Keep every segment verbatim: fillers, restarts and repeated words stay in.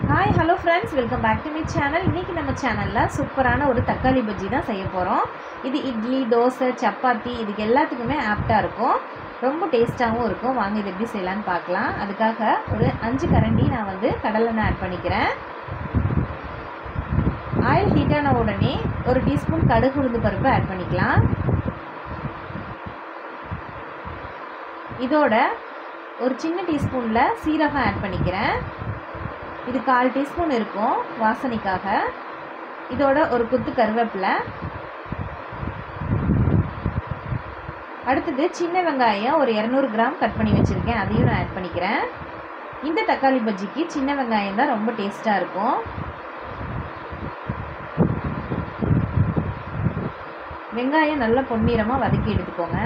Hi hello friends, welcome back to my channel. இன்றைக்கி நம்ம சேனலில் சூப்பரான ஒரு தக்காளி பஜ்ஜி தான் செய்ய போகிறோம். இது இட்லி, தோசை, சப்பாத்தி இதுக்கு எல்லாத்துக்குமே ஆப்டாக இருக்கும். ரொம்ப டேஸ்ட்டாகவும் இருக்கும். வாங்க இது எப்படி செய்யலான்னு பார்க்கலாம். அதுக்காக ஒரு அஞ்சு கரண்டி நான் வந்து கடலெண்ணெய் ஆட் பண்ணிக்கிறேன். ஆயில் ஹீட்டான உடனே ஒரு டீஸ்பூன் கடுகு உளுந்து பருப்பு ஆட் பண்ணிக்கலாம். இதோட ஒரு சின்ன டீஸ்பூனில் சீரகம் ஆட் பண்ணிக்கிறேன். இது கால் டீஸ்பூன் இருக்கும் வாசனைக்காக. இதோட ஒரு குத்து கருவேப்பிலை. அடுத்தது சின்ன வெங்காயம் ஒரு இரநூறு கிராம் கட் பண்ணி வச்சுருக்கேன், அதையும் நான் ஆட் பண்ணிக்கிறேன். இந்த தக்காளி பஜ்ஜிக்கு சின்ன வெங்காயம் தான் ரொம்ப டேஸ்ட்டாக இருக்கும். வெங்காயம் நல்லா பொன்னிறமாக வதக்கி எடுத்துக்கோங்க.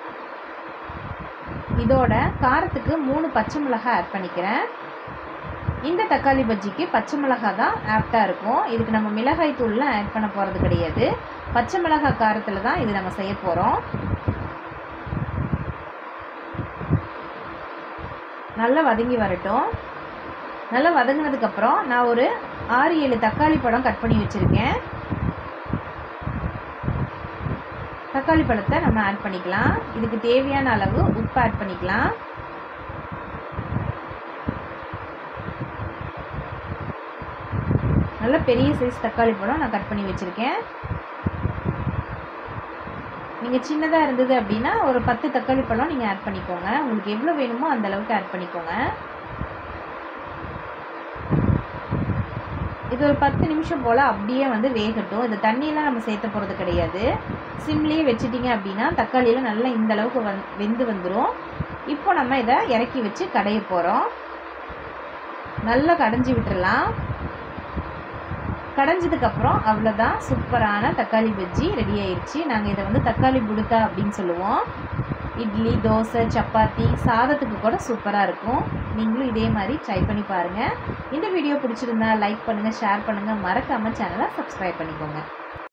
இதோட காரத்துக்கு மூணு பச்சை மிளகாய் ஆட் பண்ணிக்கிறேன். இந்த தக்காளி பஜ்ஜிக்கு பச்சை மிளகாய் தான் ஆப்டாக இருக்கும். இதுக்கு நம்ம மிளகாய் தூள்லாம் ஆட் பண்ண போகிறது கிடையாது. பச்சை மிளகாய் காரத்தில் தான் இது நம்ம செய்ய போகிறோம். நல்லா வதங்கி வரட்டும். நல்லா வதங்கினதுக்கப்புறம் நான் ஒரு ஆறு ஏழு தக்காளி பழம் கட் பண்ணி வச்சுருக்கேன். தக்காளி பழத்தை நம்ம ஆட் பண்ணிக்கலாம். இதுக்கு தேவையான அளவு உப்பு ஆட் பண்ணிக்கலாம். நல்ல பெரிய சைஸ் தக்காளி பழம் நான் கட் பண்ணி வச்சுருக்கேன். நீங்கள் சின்னதாக இருந்தது அப்படின்னா ஒரு பத்து தக்காளி பழம் நீங்கள் ஆட் பண்ணிக்கோங்க. உங்களுக்கு எவ்வளோ வேணுமோ அந்த அளவுக்கு ஆட் பண்ணிக்கோங்க. இது ஒரு பத்து நிமிஷம் போல் அப்படியே வந்து வேகட்டும். இந்த தண்ணியெல்லாம் நம்ம சேர்த்த போகிறது கிடையாது. சிம்லேயே வச்சுட்டிங்க அப்படின்னா தக்காளியெல்லாம் நல்லா இந்த அளவுக்கு வந் வெந்து வந்துடும். இப்போ நம்ம இதை இறக்கி வச்சு கடைய போகிறோம். நல்லா கடைஞ்சி விட்டுடலாம். கடைஞ்சதுக்கப்புறம் அவ்வளோதான், சூப்பரான தக்காளி பஜ்ஜி ரெடி ஆயிடுச்சு. நாங்கள் இதை வந்து தக்காளி புடுக்கா அப்படின்னு சொல்லுவோம். இட்லி, தோசை, சப்பாத்தி, சாதத்துக்கு கூட சூப்பராக இருக்கும். நீங்களும் இதே மாதிரி ட்ரை பண்ணி பாருங்கள். இந்த வீடியோ பிடிச்சிருந்தா லைக் பண்ணுங்கள், ஷேர் பண்ணுங்கள், மறக்காமல் சேனலை சப்ஸ்கிரைப் பண்ணிக்கோங்க.